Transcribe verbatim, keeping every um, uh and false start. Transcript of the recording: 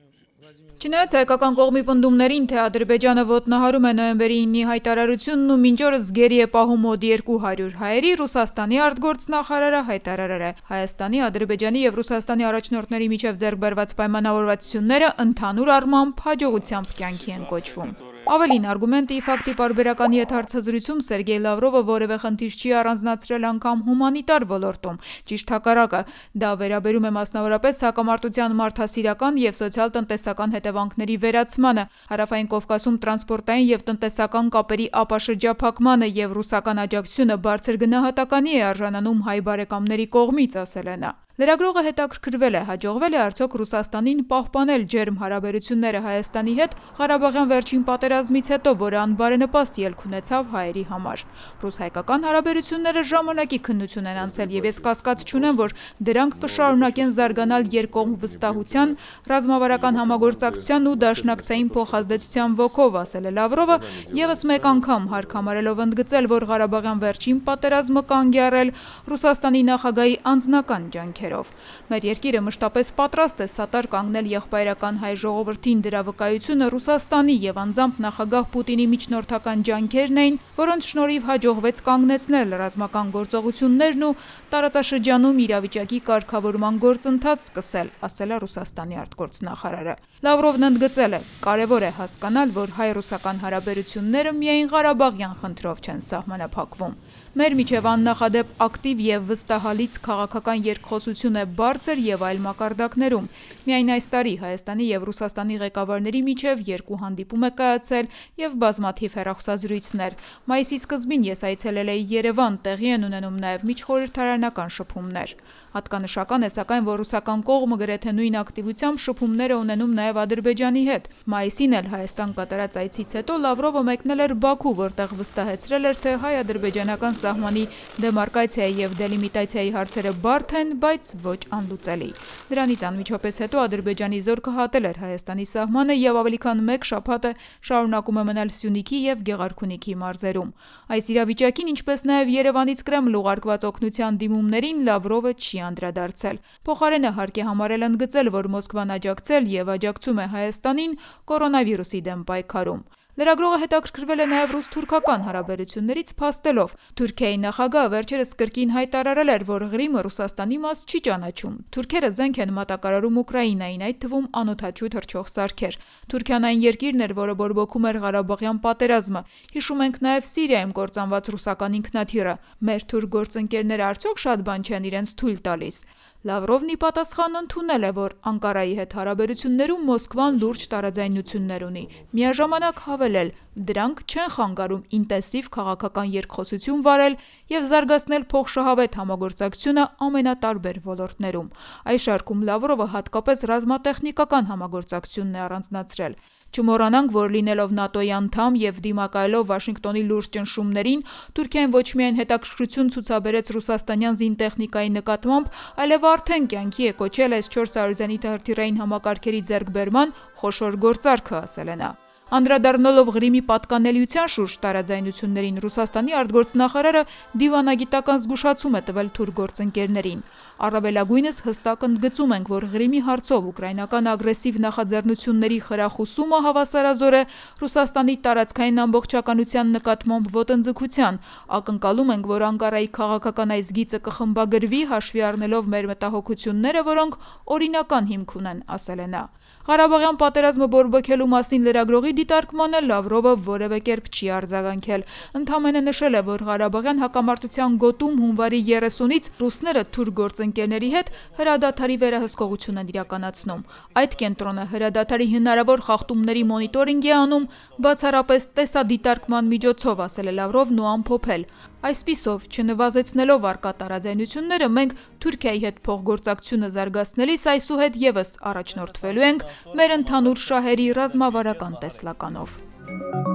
Չնայած հայկական կողմի պնդումներին, թե Ադրբեջանը ոտնահարում է նոյեմբերի ինի հայտարարությունն ու մինչ օրս գերի է պահում մոտ երկու հարյուր հայերի, Ռուսաստանի արտգործնախարարը հայտարարել է. Հայաստանի, Ադրբեջանի եւ Ռուսաստանի առաջնորդների միջև ձեռք բերված պայմանավորվածությունները ընդհանուր առմամբ հաջողությամբ կյանքի են կոչվում։ Ավելին, արգումենտի ֆակտի պարբերականի հետ հարցազրույցում Սերգեյ Լավրովը որևէ խնդիր չի առանձնացրել անգամ հումանիտար ոլորտում, ճիշտ հակառակը, դա վերաբերում է մասնավորապես հակամարտության մարդասիրական եւ սոցիալ-տնտեսական հետևանքների վերացմանը, Հարավային Կովկասում տրանսպորտային եւ տնտեսական կապերի ապաշրջափակմանը եւ ռուսական աջակցությունը բարձր գնահատականի է արժանանում հայ բարեկամների կողմից, ասել է նա։ Լրագրողը հետաքրքրվել է, հաջողվել է արդյոք Ռուսաստանին պահպանել ջերմ հարաբերությունները Հայաստանի հետ Ղարաբաղյան վերջին պատերազմից հետո, որը անբարենպաստ ելք ունեցավ հայերի համար։ Ռուս-հայկական հարաբերությունները ժամանակի քննություն են անցել եւ ես կասկած չունեմ, որ դրանք կշարունակեն զարգանալ երկկողմ վստահության, ռազմավարական համագործակցության ու դաշնակցային փոխազդեցության ոգով, ասել է Լավրովը, եւս մեկ անգամ հարկ համարելով ընդգծել, որ Ղարաբաղյան վերջին պատերազմը կանգ է առել Ռուսաստանի նախագահի անձնական ջանքերով։ Մեր երկիրը մշտապես պատրաստ է սատար կանգնել եղբայրական հայ ժողովրդին, դրա վկայությունը Ռուսաստանի եւ անձամբ նախագահ Պուտինի միջնորդական ջանքերն էին, որոնց շնորհիվ հաջողվեց կանգնեցնել ռազմական գործողություններն ու տարածաշրջանում իրավիճակի կարգավորման գործընթաց սկսել, ասել է Ռուսաստանի արտգործնախարարը։ Լավրովն ընդգծել է. կարևոր է հասկանալ, որ հայ-ռուսական հարաբերությունները միայն Ղարաբաղյան խնդրով չեն սահմանափակվում։ Մեր միջև աննախադեպ ակտիվ եւ վստահալից քաղաքական երկխոսություն է բարձր եւ այլ մակարդակներում։ Միայն այս տարի Հայաստանի եւ Ռուսաստանի ղեկավարների միջև երկու հանդիպում է կայացել եւ բազմաթիվ հեռախոսազրույցներ։ Մայիսի սկզբին ես այցելել էի Երևան, տեղի են ունենում նաեւ միջխորհրդարանական շփումներ։ Հատկանշական է, սակայն, որ ռուսական կողմը գրեթե նույն ակտիվությամբ շփումներ է ունենում նաեւ Ադրբեջանի հետ։ Մայիսին էլ Հայաստան կատարած այցից հետո Լավրովը մեկնել էր Բաքու, որտեղ վստահեցրել էր, թե հայ-ադրբեջանական սահմանի դեմարկացիայի եւ դելիմիտացիայի հարցերը բարդ են, բայց ոչ անլուծելի։ Դրանից անմիջապես հետո Ադրբեջանի զորքը հատել էր Հայաստանի սահմանը եւ ավելի քան մեկ շաբաթ է շարունակում է մնալ Սյունիքի եւ Գեղարքունիքի մարզերում։ Այս իրավիճակին, ինչպես նաեւ Երևանից Կրեմլ ուղարկված օգնության դիմումներին Լավրովը չի անդրադարձել։ Փոխարենը հարկ է համարել ընդգծել, որ Մոսկվան աջակցել եւ աջակցում է Հայաստանին կորոնավիրուսի դեմ պայքարում։ Լրագրողը հետաքրքրվել է նաև ռուս-թուրքական հարաբերություններից, փաստելով. Թուրքիայի նախագահը վերջերս կրկին հայտարարել էր, որ Ղրիմը Ռուսաստանի մաս չի ճանաչում։ Թուրքերը զենք են մատակարարում Ուկրաինային, այդ թվում անօդաչու թռչող սարքեր։ Թուրքիան այն երկիրն էր, որը բորբոքում էր Ղարաբաղյան պատերազմը։ Հիշում ենք նաև Սիրիայում կործանված ռուսական ինքնաթիռը։ Մեր թուրք գործընկերները արդյոք շատ բան չեն իրենց թույլ տալիս։ Լավրովն ի պատասխան ընդունել է, որ Անկարայի հետ հարաբերություններում Մոսկվան լուրջ տարաձայնություններ ունի։ Միաժամանակ հավելել, դրանք չեն խանգարում ինտենսիվ քաղաքական երկխոսություն վարել եւ զարգացնել փոխշահավետ համագործակցությունը ամենատարբեր ոլորտներում։ Այս շարքում Լավրովը հատկապես ռազմատեխնիկական համագործակցությունն է առանձնացրել։ Չմոռանանք, որ լինելով ՆԱՏՕ-ի անդամ եւ դիմակայելով Վաշինգտոնի լուրջ ճնշումներին, Թուրքիան ոչ միայն հետաքրքրություն ցուցաբերեց ռուսաստանյան զինտեխնիկայի նկատմամբ, այլև արդեն կյանքի է կոչել այս չորս հարյուր զենիթահրթիռային համակարգերի ձեռքբերման խոշոր գործարքը, ասել է նա։ Անդրադառնալով Ղրիմի պատկանելիության շուրջ տարաձայնություններին, Ռուսաստանի արտգործնախարարը դիվանագիտական զգուշացում է տվել թուրք գործընկերներին։ Առավելագույնս հստակ ընդգծում ենք, որ Ղրիմի հարցով ուկրաինական ագրեսիվ նախաձեռնությունների խրախուսումը հավասարազոր է Ռուսաստանի տարածքային ամբողջականության նկատմամբ ոտնձգության։ Ակնկալում ենք, որ Անկարայի քաղաքական այս գիծը կխմբագրվի, հաշվի առնելով մեր մտահոգությունները, որոնք օրինական հիմք ունեն, ասել է նա։ Ղարաբաղյան պատերազմը բորբոքելու մասին լրագրողի դիտարկմանը Լավրովը որևէ կերպ չի արձագանքել։ Ընդամենը նշել է, որ Ղարաբաղյան հակամարտության գոտում հունվարի երեսունից ռուսները թուրք գործընկերների հետ հրադադարի վերահսկողություն են իրականացնում։ Այդ կենտրոնը հրադադարի հնարավոր խախտումների մոնիտորինգ է անում բացառապես տեսադիտարկման միջոցով, ասել է Լավրովն ու ամփոփել։ Այսպիսով, չնվազեցնելով առկա տարաձայնությունները, մենք Թուրքիայի հետ փոխգործակցությունը զարգացնելիս այսուհետ եւս առաջնորդվելու ենք մեր ընդհանուր շահերի ռազմավարական տեսլականով։